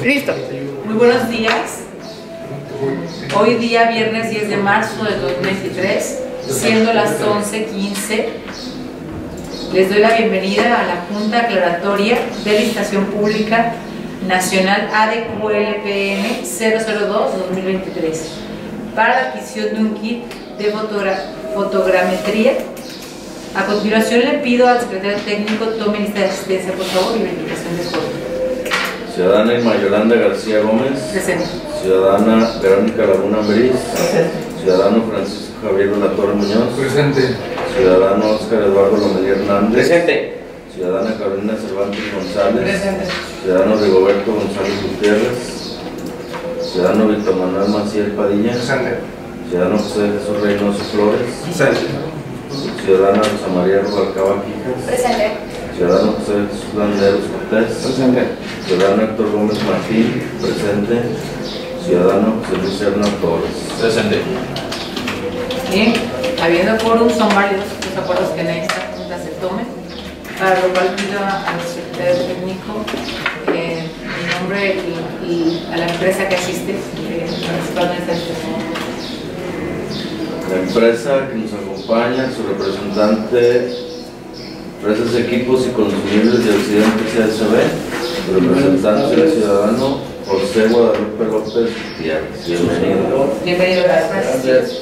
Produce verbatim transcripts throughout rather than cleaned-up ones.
Listo. Muy buenos días. Hoy día, viernes diez de marzo de dos mil veintitrés, siendo las once quince, les doy la bienvenida a la Junta Aclaratoria de Licitación Pública Nacional A D Q L P N cero cero dos guión dos mil veintitrés para la adquisición de un kit de fotogra fotogrametría. A continuación le pido al secretario técnico tome lista de asistencia, por favor, y verificación de código. Ciudadana Irma Yolanda García Gómez. Presente. Ciudadana Verónica Laguna Ambriz. Presente. Ciudadano Francisco Javier de la Torre Muñoz. Presente. Ciudadano Oscar Eduardo Lomelí Hernández. Presente. Ciudadana Carolina Cervantes González. Presente. Ciudadano Rigoberto González Gutiérrez. Ciudadano Víctor Manuel Maciel Padilla. Presente. Ciudadano José Jesús Reynoso Flores. Presente. Ciudadana Rosa María Rubalcaba Quijas. Presente. Ciudadano José Jesús Landeros Cortés. Presente. Ciudadano Héctor Gómez Martín. Presente. Ciudadano José Luis Serna Torres. Presente. Bien, habiendo quórum, son válidos los acuerdos que en esta junta se tomen, para lo cual pido al secretario técnico eh, mi nombre y, y a la empresa que asiste eh, participando en esta discusión. La empresa que nos acompaña, su representante, Empresas, Equipos y Consumibles de Occidente C S B, su representante del ciudadano José Guadalupe López Gutiérrez. Bienvenido. Bienvenido, gracias.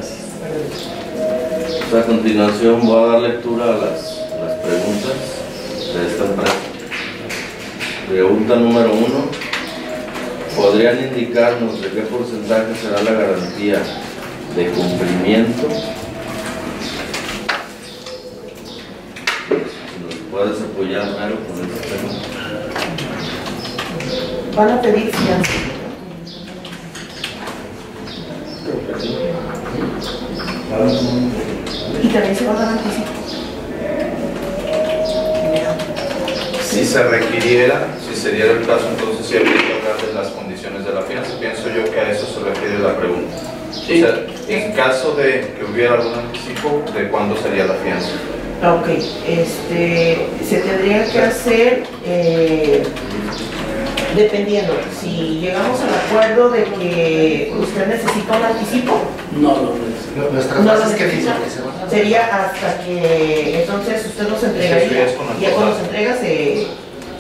A continuación voy a dar lectura a las, a las preguntas de esta empresa. Pregunta número uno. ¿Podrían indicarnos de qué porcentaje será la garantía de cumplimiento? Si nos puedes apoyar, Maro, con este tema. Van a pedir fianza. Y también se va a dar anticipo. Si se requiriera, si se diera el caso, entonces sí habría que hablar de las condiciones de la fianza. Pienso yo que a eso se refiere la pregunta. Sí. O sea, en caso de que hubiera algún anticipo, ¿de cuándo sería la fianza? Ok, este, se tendría que hacer eh, dependiendo. Si llegamos al acuerdo de que usted necesita un anticipo, No, no, no. Nuestras no lo bases que necesita. dicen que se van a Sería hasta que entonces usted nos entregaría. Sí, sí, es con Y ya cuando nos entrega se.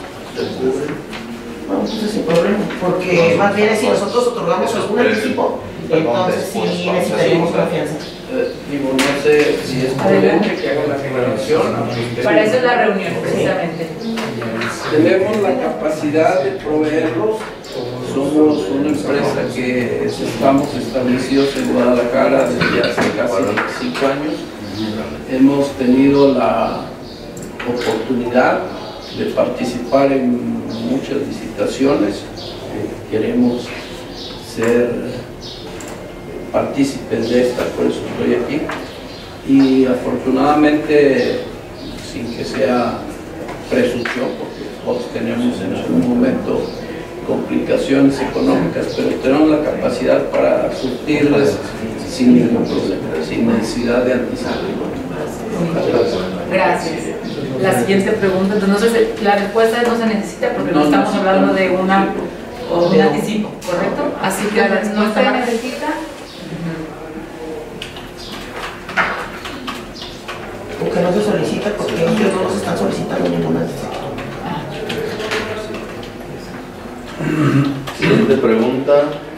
No, entonces sin problema, porque más bien es si nosotros otorgamos algún anticipo, entonces sí necesitaríamos confianza. Eh, digo, no sé si es prudente que haga la aclaración. Para eso es la reunión, precisamente. Tenemos la capacidad de proveerlos. Somos una empresa que estamos establecidos en Guadalajara desde hace casi veinticinco años. Hemos tenido la oportunidad de participar en muchas licitaciones. Queremos ser partícipes de esta, por eso estoy aquí. Y afortunadamente, sin que sea presunción, porque todos tenemos en algún momento complicaciones económicas, pero tenemos la capacidad para surtirles sin ningún problema, sin necesidad de anticipo. Gracias. La siguiente pregunta, entonces la respuesta no se necesita porque no, No estamos necesita. hablando de una o de un anticipo, ¿correcto? Así que la No respuesta se más- necesita, o que no se solicita porque ellos no nos están solicitando ningún anticipo. Siguiente pregunta.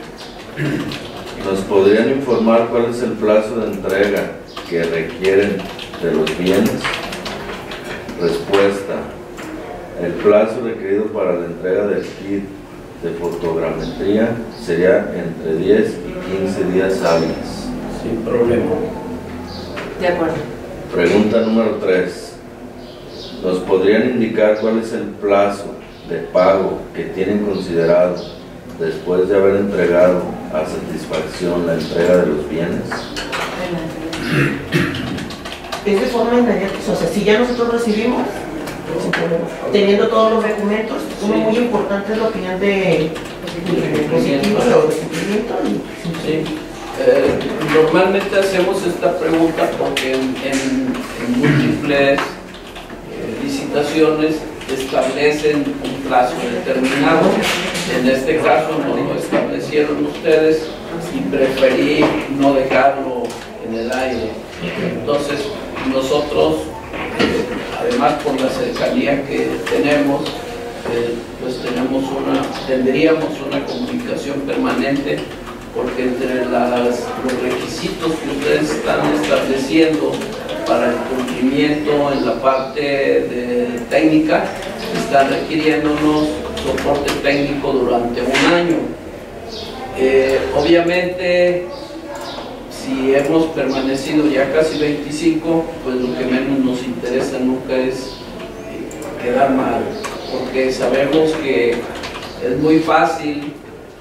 ¿Nos podrían informar cuál es el plazo de entrega que requieren de los bienes? Respuesta. El plazo requerido para la entrega del kit de fotogrametría sería entre diez y quince días hábiles. Sin problema. De acuerdo. Pregunta número tres. ¿Nos podrían indicar cuál es el plazo de pago que tienen considerado después de haber entregado a satisfacción la entrega de los bienes? Es de forma inmediata, o sea, si ya nosotros recibimos, sin problema, teniendo todos los documentos, uno muy importante es la opinión de positivo o de cumplimiento. y- Sí. Eh, normalmente hacemos esta pregunta porque en, en- en múltiples eh, licitaciones establecen un plazo determinado. En este caso no lo establecieron ustedes y preferí no dejarlo en el aire. Entonces nosotros, eh, además por la cercanía que tenemos, eh, pues tenemos una, tendríamos una comunicación permanente, porque entre las, los requisitos que ustedes están estableciendo para el cumplimiento en la parte de técnica, están requiriéndonos soporte técnico durante un año. Eh, obviamente, si hemos permanecido ya casi veinticinco, pues lo que menos nos interesa nunca es quedar mal, porque sabemos que es muy fácil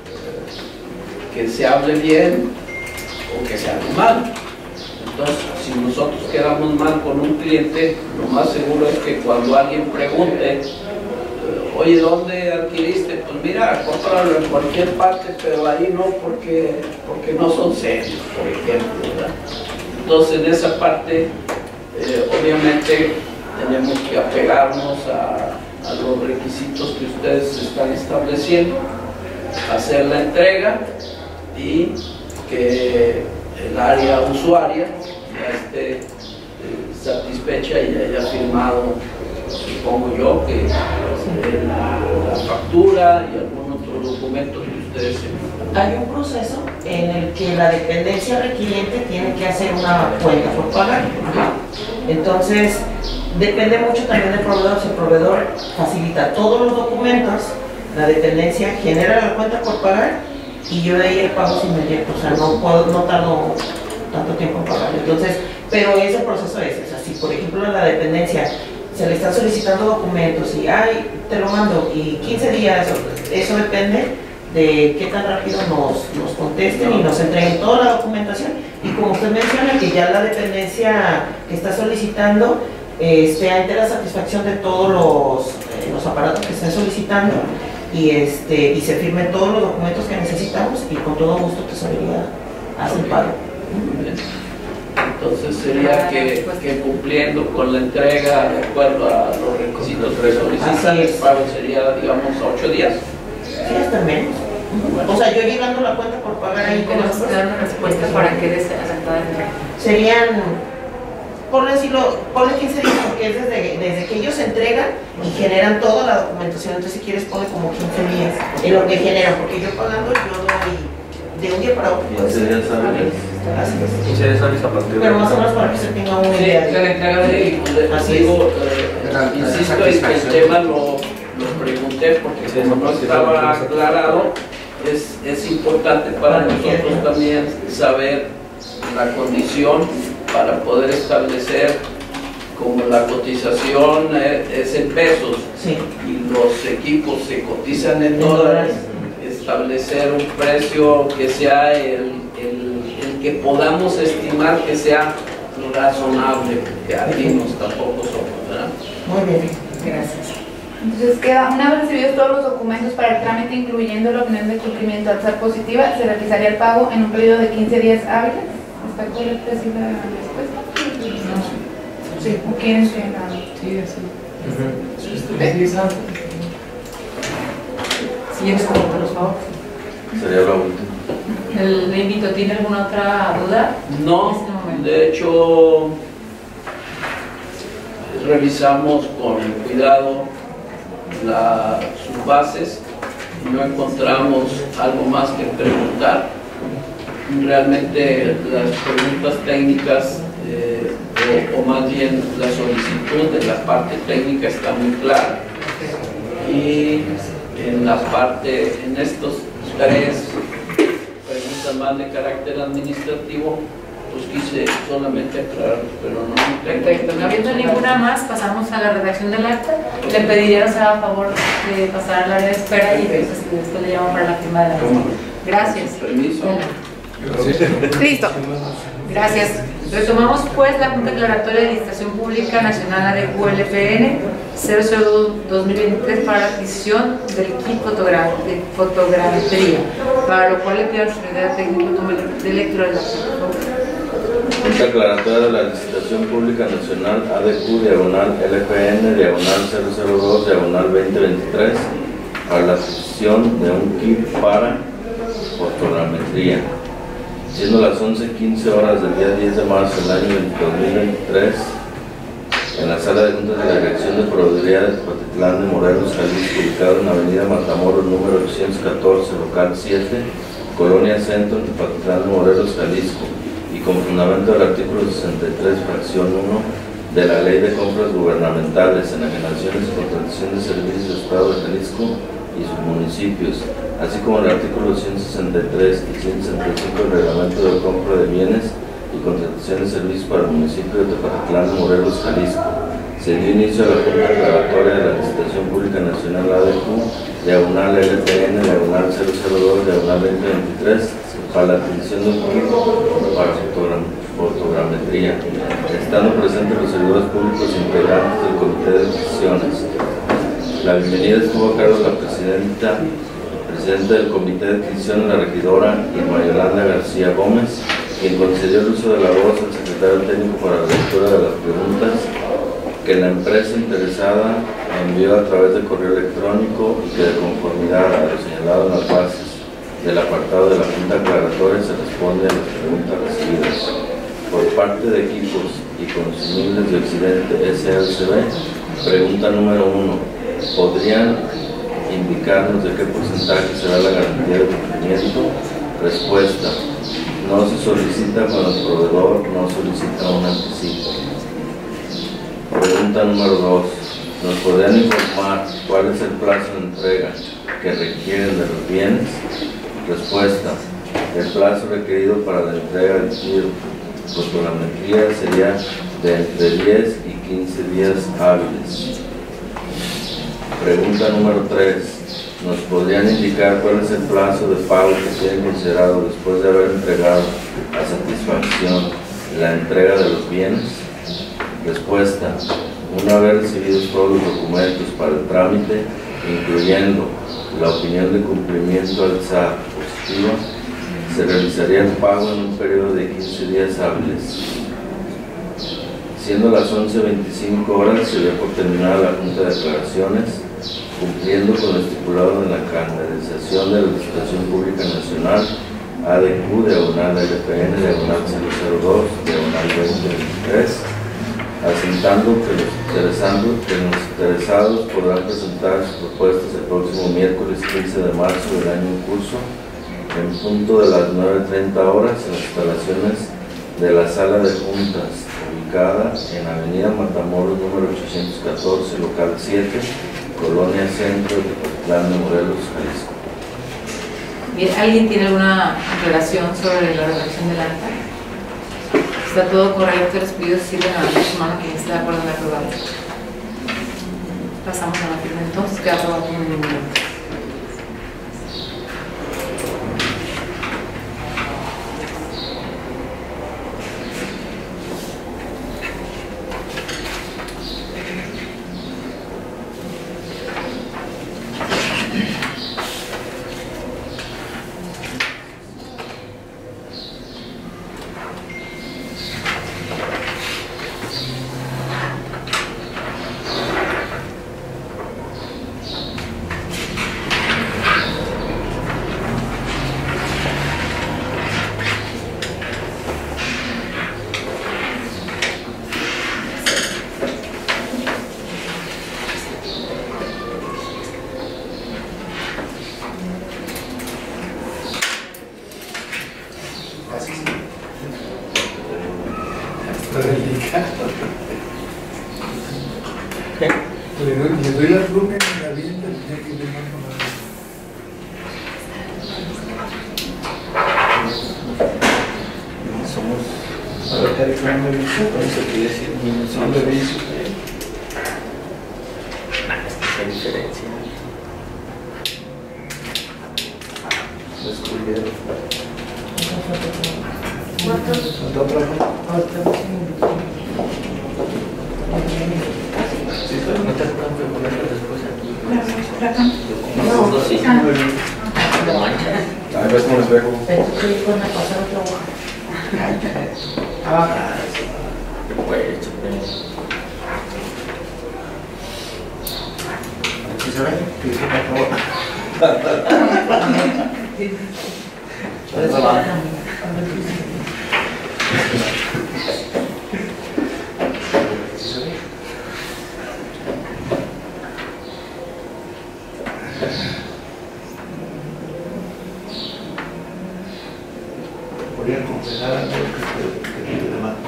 que se hable bien o que se hable mal. Entonces, si nosotros quedamos mal con un cliente, lo más seguro es que cuando alguien pregunte, oye, ¿dónde adquiriste? Pues mira, cómpralo en cualquier parte, pero ahí no, porque, porque no son serios, por ejemplo, ¿verdad? Entonces, en esa parte, eh, obviamente, tenemos que apegarnos a, a los requisitos que ustedes están estableciendo, hacer la entrega y que el área usuaria ya esté eh, satisfecha y haya firmado, supongo yo, que eh, la, la factura y algún otro documento que ustedes envíen. Hay un proceso en el que la dependencia requiriente tiene que hacer una cuenta por pagar. Entonces, depende mucho también del proveedor. Si el proveedor facilita todos los documentos, la dependencia genera la cuenta por pagar y yo de ahí el pago es inmediato, o sea, no, puedo, no tardo tanto tiempo en pagar. Entonces, pero ese proceso es, o sea, si por ejemplo a la dependencia se le están solicitando documentos y, ay, te lo mando, y quince días, eso depende de qué tan rápido nos, nos contesten y nos entreguen toda la documentación. Y como usted menciona, que ya la dependencia que está solicitando eh, esté ante la satisfacción de todos los, eh, los aparatos que estén solicitando y, este, y se firmen todos los documentos que necesitamos, y con todo gusto tesorería hace el pago. Entonces sería que, que cumpliendo con la entrega de acuerdo a los requisitos que solicitan, el pago sería, digamos, a ocho días. Sí, hasta menos. O sea, yo llegando la cuenta por pagar ahí con las Tenemos que dar una respuesta para que des aceptada entrega. serían, por decirlo, ponle quince días, porque es desde, desde que ellos entregan y generan toda la documentación. Entonces, si quieres, ponle como quince días en lo que generan, porque yo pagando, yo doy de un día para otro. quince días hábiles. Así es. quince días hábiles a partir de... Pero más o menos para que se tenga una Sí, idea. que la entrega de, de- Así digo, eh, insisto en que el tema lo, lo pregunté porque como no estaba aclarado, es, es importante para nosotros también saber la condición para poder establecer, como la cotización eh, es en pesos Sí. y los equipos se cotizan en dólares, establecer un precio que sea el, el, el que podamos estimar que sea razonable, porque adivinos tampoco somos, ¿verdad? Muy bien. Gracias. Entonces queda, una vez recibidos todos los documentos para el trámite, incluyendo la opinión de cumplimiento al ser positiva, se realizaría el pago en un periodo de quince días hábiles. ¿Está correcta así la respuesta? Sí. ¿O quieren que la...? Sí, así. Siguiente pregunta, por favor. Sería la última. El, le invito, ¿tiene alguna otra duda? No, En este momento. de hecho, revisamos con cuidado la, sus bases y no encontramos algo más que preguntar. Realmente las preguntas técnicas, eh, o, o más bien la solicitud de la parte técnica está muy clara. Y en la parte, en estos tres preguntas más de carácter administrativo, pues quise solamente aclarar, pero no. Perfecto, no habiendo ninguna más, pasamos a la redacción del acta. Le pediría nos haga favor de pasar al área de espera y entonces después le llamo para la firma de la misma. Gracias. Permiso. Listo. Gracias. Retomamos pues la Junta Declaratoria de Licitación Pública Nacional de U L P N cero cero dos dos mil veintitrés para la adquisición del kit fotogra de fotogrametría, para lo cual le pido a la Secretaría Técnica de lectura del acta, por favor. Junta aclaratoria de la licitación pública nacional A D Q diagonal L P N diagonal cero cero dos diagonal veinte veintitrés para la adquisición de un kit para fotogrametría, siendo las once quince horas del día diez de marzo del año dos mil veintitrés en la sala de juntas de la Dirección de Proveeduría de Tepatitlán de Morelos, Jalisco, ubicado en Avenida Matamoros número ochocientos catorce, local siete, Colonia Centro, Tepatitlán de Morelos, Jalisco, y con fundamento del artículo sesenta y tres, fracción uno de la Ley de Compras Gubernamentales, Enajenaciones y Contratación de Servicios del Estado de Jalisco y sus municipios, así como el artículo ciento sesenta y tres y ciento sesenta y cinco del Reglamento de Compra de Bienes y Contratación de Servicios para el municipio de Tepatitlán de Morelos, Jalisco. Se dio inicio a la Junta Aclaratoria de la Licitación Pública Nacional A D Q, diagonal L P N, diagonal cero cero dos, diagonal veinte veintitrés, para la adquisición de un kit para fotogram fotogrametría, estando presentes los servidores públicos integrantes del Comité de Decisiones. La bienvenida estuvo a cargo de la presidenta, presidenta del Comité de Adquisición, la regidora Irma Yolanda García Gómez, quien concedió el uso de la voz al secretario técnico para la lectura de las preguntas que la empresa interesada envió a través de correo electrónico y que, de conformidad a lo señalado en las bases del apartado de la Junta Aclaratoria, se responde a las preguntas recibidas. Por parte de Equipos y Consumibles de Occidente S A C B, pregunta número uno: ¿podrían indicarnos de qué porcentaje será la garantía de cumplimiento? Respuesta: no se solicita cuando el proveedor no solicita un anticipo. Pregunta número dos: ¿nos podrían informar cuál es el plazo de entrega que requieren de los bienes? Respuesta: el plazo requerido para la entrega del kit de fotogrametría sería de entre diez y quince días hábiles. Pregunta número tres: ¿nos podrían indicar cuál es el plazo de pago que tienen considerado después de haber entregado a satisfacción la entrega de los bienes? Respuesta: una vez recibidos todos los documentos para el trámite, incluyendo la opinión de cumplimiento al S A T positiva, se realizaría el pago en un periodo de quince días hábiles. Siendo las once veinticinco horas, se dio por terminada la Junta de Declaraciones, cumpliendo con lo estipulado en la calendarización de la Licitación Pública Nacional A D Q, diagonal L P N, diagonal cero cero dos, diagonal veinte veintitrés, asentando que los, interesando, que los interesados podrán presentar sus propuestas el próximo miércoles quince de marzo del año en curso, en punto de las nueve treinta horas, en las instalaciones de la Sala de Juntas, ubicada en Avenida Matamoros número ochocientos catorce, local siete, Colonia Centro, de Tepatitlán de Morelos, Jalisco. Bien, ¿alguien tiene alguna relación sobre la redacción del acta? Está todo correcto, los pedidos sirven a la semana que esté de acuerdo en aprobar. Pasamos a la firma entonces, queda aprobado en un minuto. Le doy, le doy la pluma y la viento, tenía que ir más con Somos a ver qué reclamo de vicio, entonces aquí decir son de vicio. Esta diferencia. Descubrieron. Sí, pero no te acuerdas de ponerlo después aquí. No, no, sí. No mancha. A ver, ¿cómo les veo? Entonces, con la pasada otra hoja. Ah, sí. Pues, ¿Sí se ve? Sí, sí, por favor. Voy a confesar algo que te que te demando.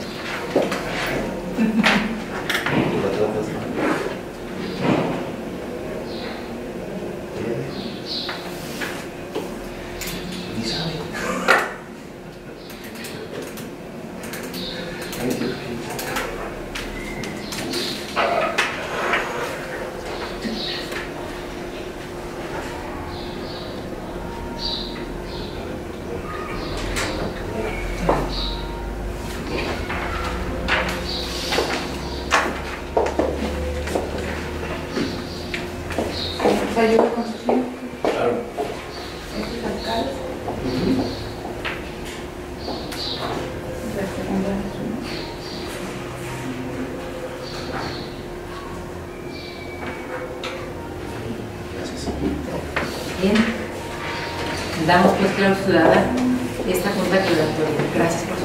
Tú la tratas mal. Ella ni sabe. Ay, Dios mío. ¿Se ayuda con su tiempo? Claro. Esos alcaldes. La segunda reunión. Bien. Damos pues clausurada esta junta regulatoria. Gracias por